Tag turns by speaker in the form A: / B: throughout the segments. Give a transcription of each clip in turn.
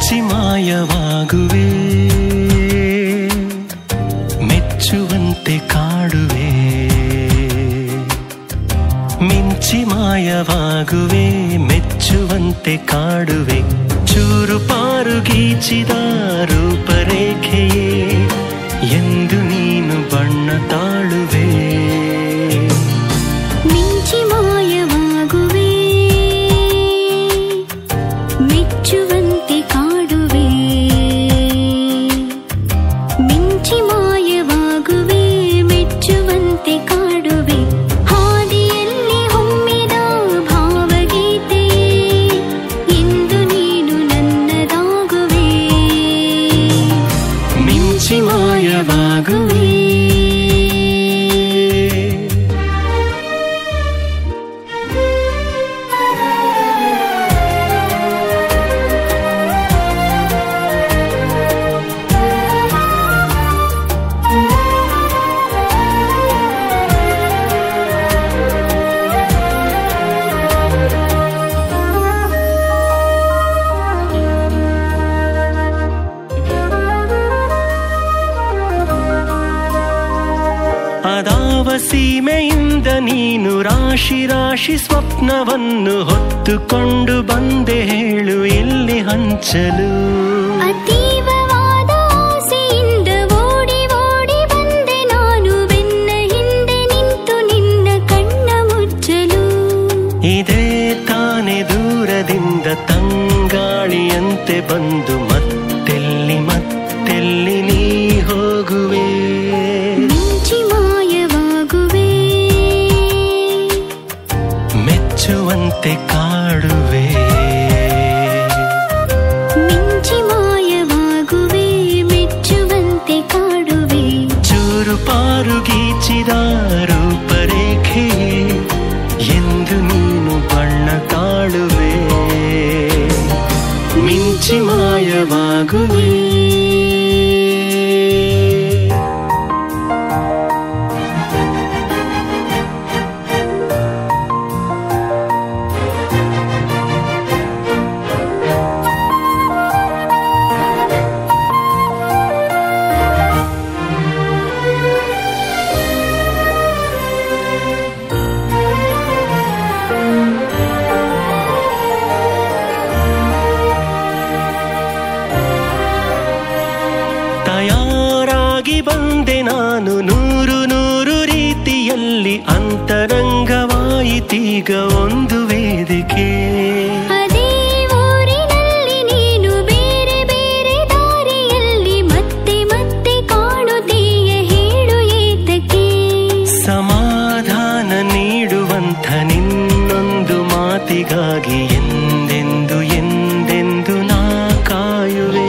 A: ಮಿಂಚಿ ಮಾಯವಾಗುವೆ, ಮೆಚ್ಚುವಂತೆ ಕಾಡುವೆ. ಮಿಂಚಿ ಮಾಯವಾಗುವೆ, ಮೆಚ್ಚುವಂತೆ ಕಾಡುವೆ. ಚೂರು ಪಾರು ಗೀಚಿದ ರೂಪರೇಖೆಯೇ ಎಂದು ನೀನು ಬಣ್ಣ ತಾಳುವೆ.
B: ಮಿಂಚಿ ಮಾಯವಾಗುವೆ, ಮೆಚ್ಚುವಂತೆ ಕಾಡುವೆ. ಮಿಂಚಿ ಮಾಯವಾಗುವೆ, ಮೆಚ್ಚುವಂತೆ ಕಾಡುವೆ. ಹಾದಿಯಲ್ಲಿ ಹೊಮ್ಮಿದ ಭಾವಗೀತೆಯೇ ಎಂದು ನೀನು ನನ್ನದಾಗುವೆ. ಮಿಂಚಿ ಮಾಯವಾಗುವೆ. ಅದಾವ ಸೀಮೆಯಿಂದ ನೀನು ರಾಶಿ ರಾಶಿ ಸ್ವಪ್ನವನ್ನು ಹೊತ್ತುಕೊಂಡು ಬಂದೆ, ಹೇಳು ಎಲ್ಲಿ ಹಂಚಲು. ಅತೀವವಾದ ಆಸೆಯಿಂದ ಓಡಿ ಓಡಿ ಬಂದೆ ನಾನು, ಬೆನ್ನ ಹಿಂದೆ ನಿಂತು ನಿನ್ನ ಕಣ್ಣ ಮುಚ್ಚಲು. ಇದೇ ತಾನೆ ದೂರದಿಂದ ತಂಗಾಳಿಯಂತೆ ಬಂದು ಮತ್ತೆಲ್ಲಿ ಮತ್ತೆಲ್ಲಿ ನೀ ಹೋಗುವೆ. ಮೆಚ್ಚುವಂತೆ ಕಾಡುವೆ. ಮಿಂಚಿ ಮಾಯವಾಗುವೆ, ಮೆಚ್ಚುವಂತೆ ಕಾಡುವೆ. ಚೂರು ಪಾರು ಗೀಚಿದ ರೂಪರೇಖೆ ಎಂದು ನೀನು ಬಣ್ಣ ತಾಳುವೆ. ಮಿಂಚಿ ಮಾಯವಾಗುವೆ. ತಯಾರಾಗಿ ಬಂದೆ ನಾನು ನೂರು ನೂರು ರೀತಿಯಲ್ಲಿ, ಅಂತರಂಗವಾಯಿತೀಗ ಒಂದು ವೇದಿಕೆ. ಅದೇ ಊರಿನಲ್ಲಿ ನೀನು ಬೇರೆ ಬೇರೆ ದಾರಿಯಲ್ಲಿ ಮತ್ತೆ ಮತ್ತೆ ಕಾಣುತ್ತೀಯ, ಹೇಳು ಏತಕ್ಕೆ. ಸಮಾಧಾನ ನೀಡುವಂಥ ನಿನ್ನೊಂದು ಮಾತಿಗಾಗಿ ಎಂದೆಂದು ಎಂದೆಂದು ನಾ ಕಾಯುವೆ.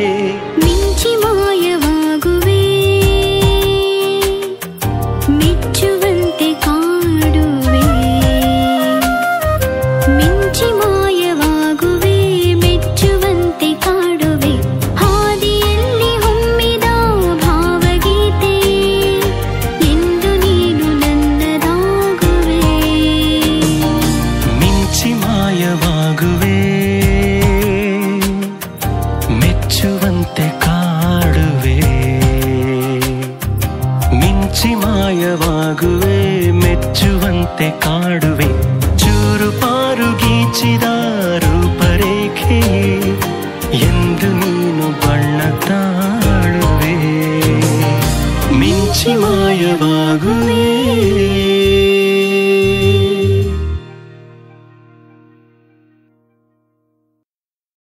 B: ಮೆಚ್ಚುವಂತೆ ಕಾಡುವೆ. ಮಿಂಚಿ ಮಾಯವಾಗುವೆ, ಮೆಚ್ಚುವಂತೆ ಕಾಡುವೆ. ಹಾದಿಯಲ್ಲಿ ಹೊಮ್ಮಿದ ಭಾವಗೀತೆಯೇ ಎಂದು ನೀನು ನನ್ನದಾಗುವೆ. ಮಿಂಚಿ ಮಾಯವಾಗುವೆ, ಮೆಚ್ಚುವಂತೆ ಕಾಡುವೆ. ಮಿಂಚಿ ಮಾಯವಾಗುವೆ, ಮೆಚ್ಚುವಂತೆ ಕಾಡುವೆ. ಚೂರು ಪಾರು ಗೀಚಿದ ರೂಪರೇಖೆ ಎಂದು ನೀನು ಬಣ್ಣ ತಾಳುವೆ. ಮಿಂಚಿ ಮಾಯವಾಗುವೆ.